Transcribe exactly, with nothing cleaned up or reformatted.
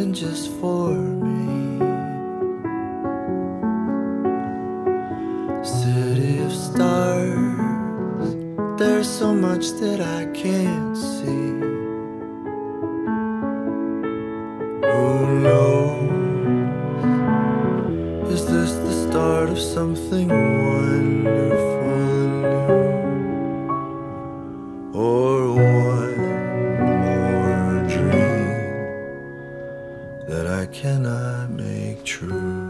something just for me. City of stars, there's so much that I can't see. Who knows? Is this the start of something wonderful and new? Or one more dream that I cannot make true?